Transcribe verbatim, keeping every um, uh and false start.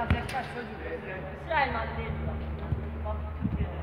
Biraz yaklaş çocuğum. İsrail malı değil bu. Bak Türkiye'de.